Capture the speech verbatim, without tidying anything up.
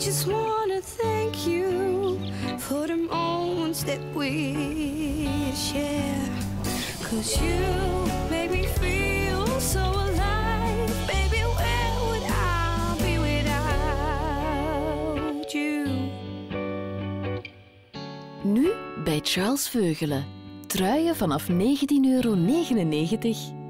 just wanna thank you for the moments that we share. 'Cause you made me feel so alive. Baby, where would I be without you? Nu bij Charles Veugelé. Truien vanaf negentien euro negenennegentig.